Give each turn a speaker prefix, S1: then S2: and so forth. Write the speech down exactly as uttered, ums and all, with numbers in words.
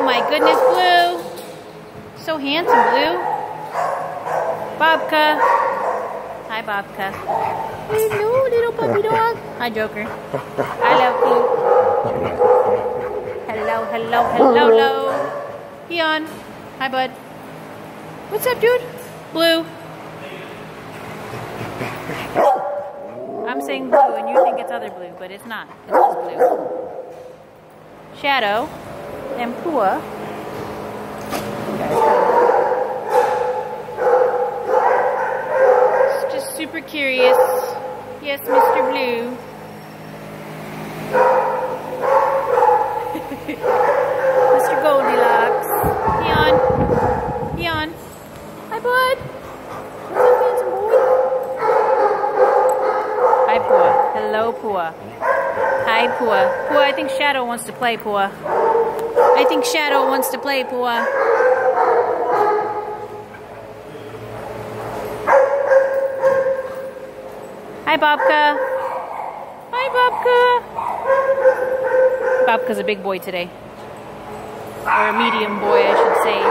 S1: my goodness, Blue. So handsome, Blue. Bobka. Hi, Bobka. Hello, little puppy dog. Hi, Joker. I love you. Hello, hello, hello, hello. Keon. Hi, bud. What's up, dude? Blue. I'm saying blue, and you think it's other blue, but it's not. It's just blue. Shadow and Pua. It's just super curious. Yes, Mister Blue. Mister Goldilocks. Keon. Keon. Hi, bud. What's up, handsome boy? Hi, Pua. Hello, Pua. Hi, Pua. Pua, I think Shadow wants to play, Pua. I think Shadow wants to play, Pua. Hi, Bobka. Hi, Bobka. Bobka's a big boy today. Or a medium boy, I should say.